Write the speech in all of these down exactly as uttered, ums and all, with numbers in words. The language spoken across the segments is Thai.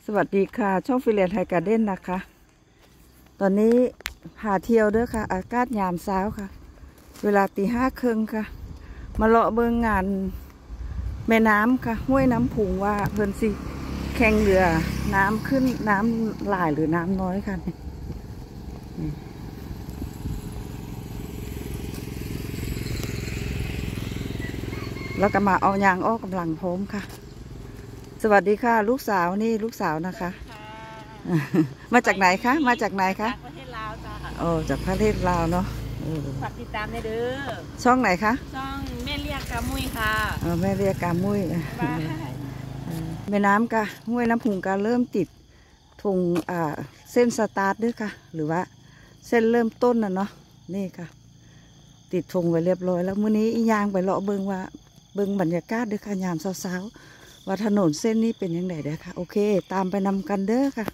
วัสดีค่ะช่องฟิเลนไทยการ์เด้นนะคะตอนนี้หาเที่ยวเด้อค่ะอากาศยามเช้าค่ะเวลาตีห้าครึ่งค่ะมาเลาะเบิงงานแม่น้ำค่ะห้วยน้ำพุงว่าเพิ่นสิแข่งเรือน้ำขึ้นน้ำหลายหรือน้ำน้อยค่ะแล้วก็มาเอายางอ้อกำลังพร้อมค่ะสวัสดีค่ะลูกสาวนี่ลูกสาวนะคะมาจากไหนคะมาจากไหนคะประเทศลาวจ้าโอ้จากประเทศลาวเนาะฝากติดตามในเด้อช่องไหนคะช่องแม่เรียกกามุ้ยค่ะเออแม่เรียกกามุ้ยแม่น้ำกะห้วยน้ำพุงกะเริ่มติดทงอ่าเส้นสตาร์ทด้วยค่ะหรือว่าเส้นเริ่มต้นน่ะเนาะนี่ค่ะติดธงไว้เรียบร้อยแล้วมื้อนี้ยางไปเลาะเบิงว่าเบิงบรรยากาศด้วยค่ะยามเช้าๆว่าถนนเส้นนี้เป็นยังไงเด้อค่ะโอเคตามไปนำกันเด้อค่ะ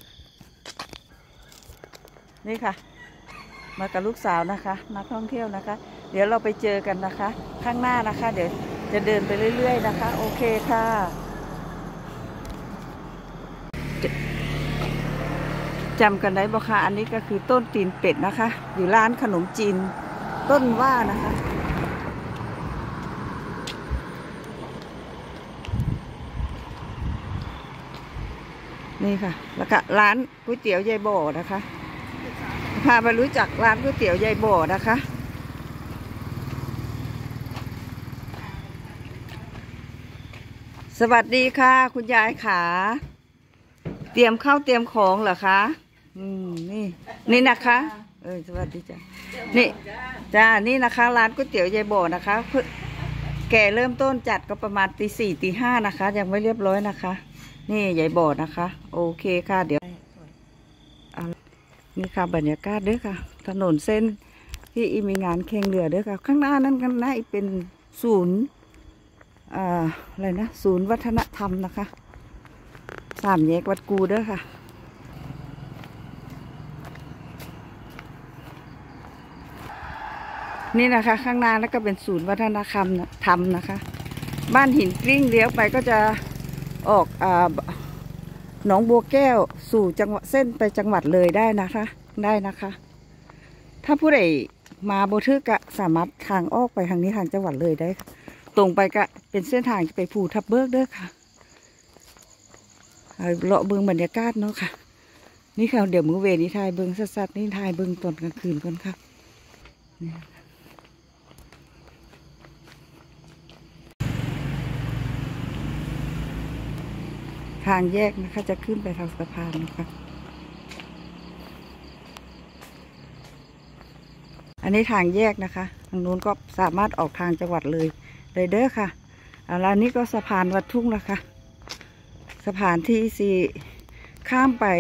นี่ค่ะมากับลูกสาวนะคะนักท่องเที่ยวนะคะเดี๋ยวเราไปเจอกันนะคะข้างหน้านะคะเดี๋ยวจะเดินไปเรื่อยๆนะคะโอเคค่ะจำกันได้บ่คะอันนี้ก็คือต้นตีนเป็ดนะคะอยู่ร้านขนมจีนต้นว่านะคะนี่ค่ะแล้วก็ร้านก๋วยเตี๋ยวยายบ่อนะคะพาไปรู้จักร้านก๋วยเตี๋ยวยายบ่อนะคะสวัสดีค่ะคุณยายขาเตรียมข้าวเตรียมของเหรอคะอืมนี่นี่นะคะเออสวัสดีจ้ะนี่จ้านี่นะคะร้านก๋วยเตี๋ยวยายบ่อนะคะแกเริ่มต้นจัดก็ประมาณตีสี่ตีห้านะคะยังไม่เรียบร้อยนะคะนี่ยายบ่อนะคะโอเคค่ะเดี๋ยวนี่ค่ะบรรยากาศด้วยค่ะถนนเส้นที่มีงานแข่งเรือด้วยค่ะข้างหน้านั้นกันนะเป็นศูนย์อ่าอะไรนะศูนย์วัฒนธรรมนะคะสามแยกวัดกูด้วยค่ะนี่นะคะข้างหน้าแล้วก็เป็นศูนย์วัฒนธรรมธรรมนะคะบ้านหินกลิ้งเลี้ยวไปก็จะออกอ่าหนองบัวแก้วสู่จังหวัดเส้นไปจังหวัดเลยได้นะคะได้นะคะถ้าผู้ใดมาโบทึกก็สามารถทางออกไปทางนี้ทางจังหวัดเลยได้ตรงไปก็เป็นเส้นทางไปภูทับเบิกเด้อค่ะเลาะเบิงบรรยากาศเนาะค่ะนี่ค่ะเดี๋ยวมื้อเวรนี่ทายเบิงสัดๆนี่ทายเบิงตอนกลางคืนก่อนค่ะทางแยกนะคะจะขึ้นไปทางสะพานนะคะอันนี้ทางแยกนะคะทางนู้นก็สามารถออกทางจังหวัดเลยเลยเด้อค่ะแล้วนี้ก็สะพานวัดทุ่งนะคะสะพานที่สี่ข้ามไป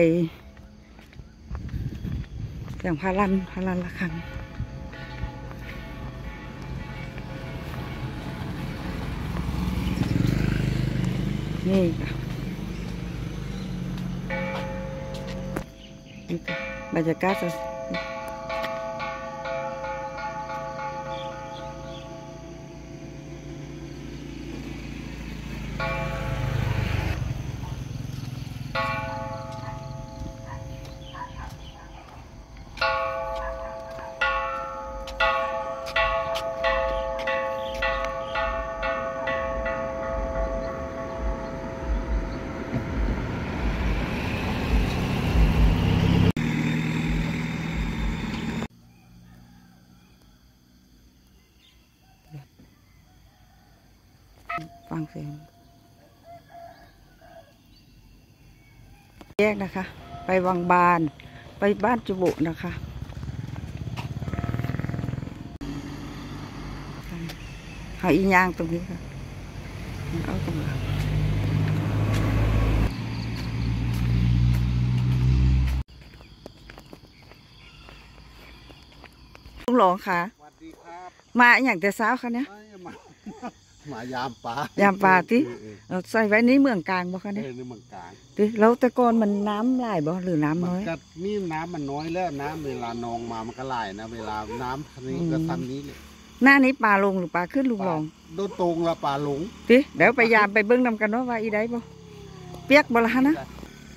อย่างพารันพารันละคังนี่ค่ะนี่ค่ะบรรยากาศฟังเสียงแยกนะคะไปวังบานไปบ้านจุบุนะคะหาอีย่างตรงนี้ค่ะเอาตรงนี้ลุงหลงค่ะมาอย่างแต่เช้าค่ะเนี่ยมายามปลายามปลาที่เราใส่ไว้ในเมืองกลางบ่คะเนี่ยในเมืองกลางที่แล้วแต่ก่อนมันน้ำไหลบ่หรือน้ำน้อยนี่น้ำมันน้อยแล้วน้ำเวลานองมามันก็ไหลนะเวลาน้ำนี้ก็ทันนี้เลยหน้านี้ปลาลงหรือปลาขึ้นลุงหลงโดนตรงละปลาหลงที่เดี๋ยวไปยามไปเบิ้งนำกันว่าว่าอีได้บ่เปียกบ่ละฮะนะ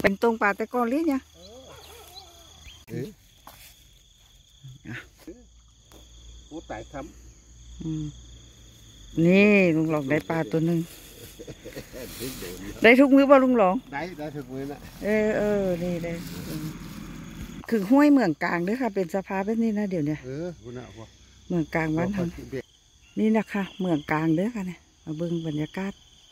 เป็นตรงป่าแต่ก่อนเรียกเนี่ยเอ๊ะโอ้ตายทอืมนี่ลุงหลองได้ปลาตัวหนึ่งำได้ทุกมื้อป่ะลุงหลองได้ได้ถึงมือนะเออเออนี่ได้อืมคือห้วยเมืองกลางด้วยค่ะ เป็นสภาพแบบนี้นะเดี๋ยวเนี้ยเออคุณน่ะพวกเมืองกลางบ้านทางนี่นะคะเมืองกลางเด้อค่ะเนี่ยมาเบิ่งบรรยากาศ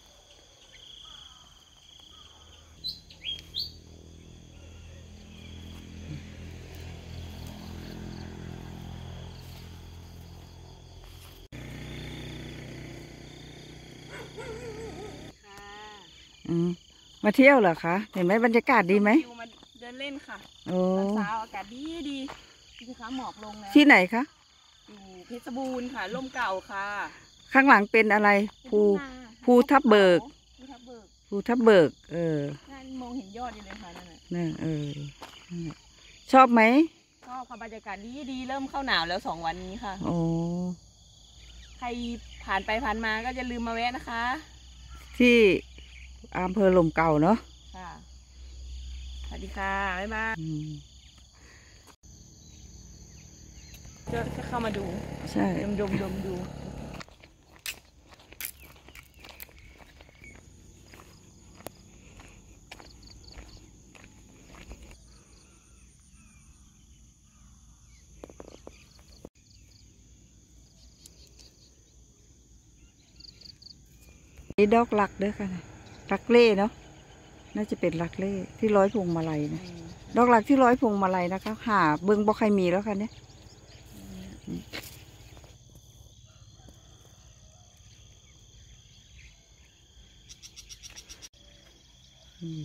อืมมาเที่ยวเหรอคะเห็นไหมบรรยากาศดีไหมคิวมาเดินเล่นค่ะโอ้ตอนเช้าอากาศดีดีดูคะหมอกลงแล้วที่ไหนคะอยู่เพชรบูรณ์ค่ะร่มเก่าค่ะข้างหลังเป็นอะไรภูเป็นทุ่งนาภูทับเบิกภูทับเบิกภูทับเบิก เออนั่นมองเห็นยอดอยู่เลยค่ะนั่นน่ะนี่เออนั่นแหละชอบไหมชอบค่ะบรรยากาศดีดีเริ่มเข้าหนาวแล้วสองวันนี้ค่ะโอ้ใครผ่านไปผ่านมาก็จะลืมมาแวะนะคะที่อำเภอลมเก่าเนาะค่ะสวัสดีค่ะบ๊ายบายอืมจะจะเข้ามาดูใช่ดมดมดมดูนี่ดอกหลักเด้อค่ะรักเล่เนาะน่าจะเป็นรักเล่ที่ร้อยพวงมาลัยนะดอกหลักที่ร้อยพวงมาลัยนะคะหาเบิ้งบ่ใครมีแล้วค่ะเนี่ยอืม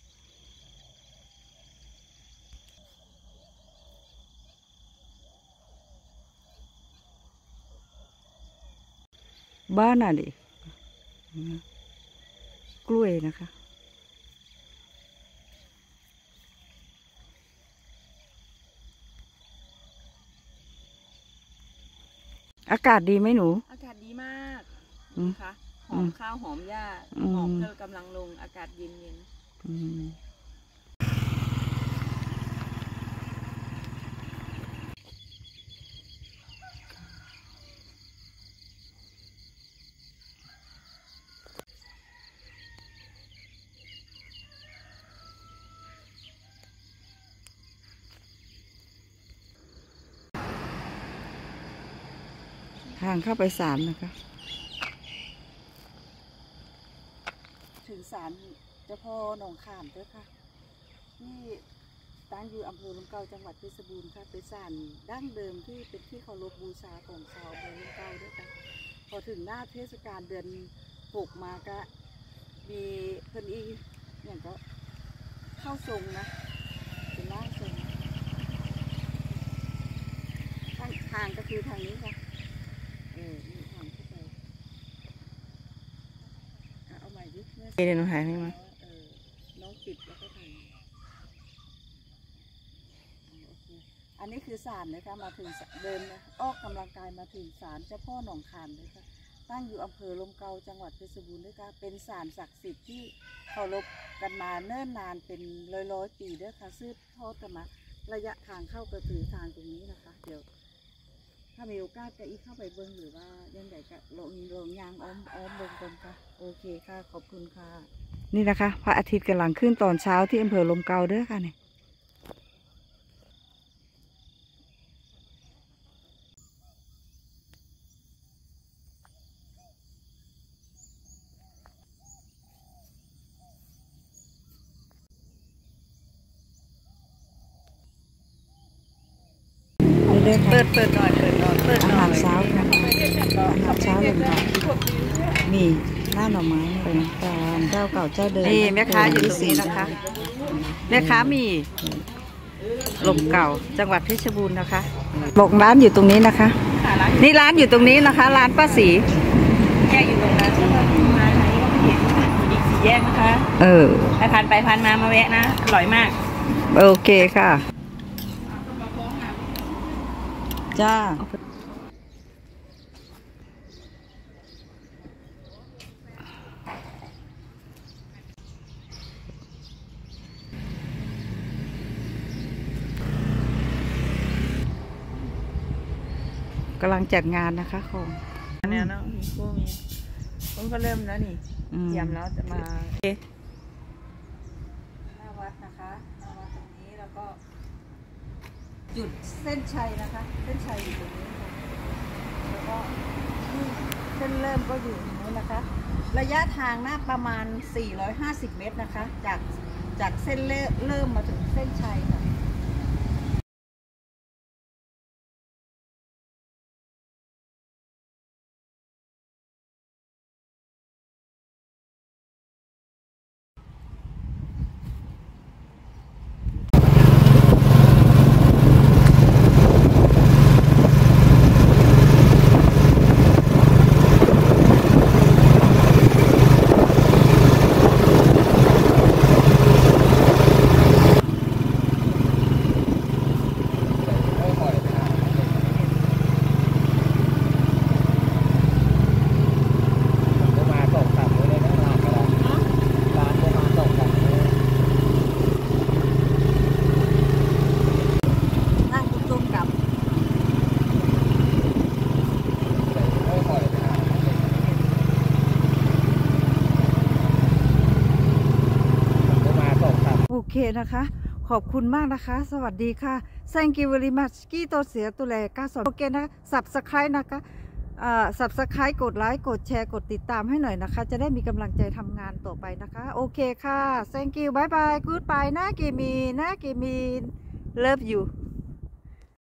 บ้านอ่ะดิกล้วยนะคะอากาศดีไหมหนูอากาศดีมากอืมค่ะหอือมมข้าวหอมหญ้าอืมหอมเกลือกำลังลงอากาศเย็นเย็นอืมทางเข้าไปศาลนะคะ ถึงศาลเจ้าพ่อหนองขามด้วยค่ะ ที่ตั้งอยู่อำเภอลมเก่าจังหวัดเพชรบูรณ์ค่ะเป็นศาลดั้งเดิมที่เป็นที่เคารพบูชาของชาวอำเภอลมเก่าด้วยค่ะพอถึงหน้าเทศกาลเดือนหกมาก็มีเพิ่นอีอย่างก็เข้าทรงนะเป็นร่างทรงทางทางก็คือทางนี้ค่ะเออนี่ทางเข้าไปอ่ะเอาใหม่ดิเมื่อเดี๋ยวหนูหายให้มาเออน้องปิดแล้วก็ถ่ายโอเคอันนี้คือศาลนะคะมาถึงเดินนะออกกำลังกายมาถึงศาลเจ้าพ่อหนองขามเลยค่ะตั้งอยู่อำเภอลมเกาจังหวัดเพชรบูรณ์ด้วยค่ะเป็นศาลศักดิ์สิทธิ์ที่เคารพกันมาเนิ่นนานเป็นร้อยร้อยๆปีด้วยค่ะซื้อทอดกันมาระยะทางเข้าก็คือทางตรงนี้นะคะเดี๋ยวถ้ามีโอกาสจะอีกเข้าไปเบิ้งหรือว่ายังไงก็ลงลงยางอ้อมอ้อมเบิ้งกันค่ะโอเคค่ะขอบคุณค่ะ นี่นะคะพระอาทิตย์กำลังขึ้นตอนเช้าที่อำเภอลมเกาเด้อค่ะเนี่ยเปิดเปิดหน่อยเปิดหน่อยเปิดอาหารเช้าค่ะอาหารเช้าลมเกามีหน้าหน่อไม้เป็นการเจ้าเก่าเจ้าเดิมนี่แม่ค้าอยู่ตรงนี้นะคะแม่ค้ามีลมเก่าจังหวัดเพชรบูรณ์นะคะบอกร้านอยู่ตรงนี้นะคะค่ะร้านนี่ร้านอยู่ตรงนี้นะคะ ร้านป้าศรีแยกอยู่ตรงนั้นแล้วก็มาทางนี้ก็ไม่เห็นอีกสี่แยกนะคะเออใครผ่านไปผ่านมามาแวะนะอร่อยมากโอเคค่ะจ้ากำลังจัดงานนะคะของอันนี้เนาะมีพวกมีผมก็เริ่มแล้วนี่อืมเตรียมแล้วจะมาหน้าวัดนะคะหน้าวัดตรงนี้แล้วก็ จุดเส้นชัยนะคะ เส้นชัยอยู่ตรงนี้ค่ะแล้วก็นี่เส้นเริ่มก็อยู่ตรงนี้นะคะ ระยะทางหน้าประมาณสี่ร้อยห้าสิบเมตรนะคะ จากจากเส้นเริ่มเริ่มมาถึงเส้นชัยค่ะนั่งตุ้มๆกับ โอเคนะคะ ขอบคุณมากนะคะ สวัสดีค่ะ thank you very much กี้ตัวเสียตัวแลก้าสอนโอเคนะ subscribe นะคะอ่า subscribe กดไลค์กดแชร์กดติดตามให้หน่อยนะคะ จะได้มีกำลังใจทำงานต่อไปนะคะ โอเคค่ะ thank you bye bye goodbye นะเกมีนะเกมี love you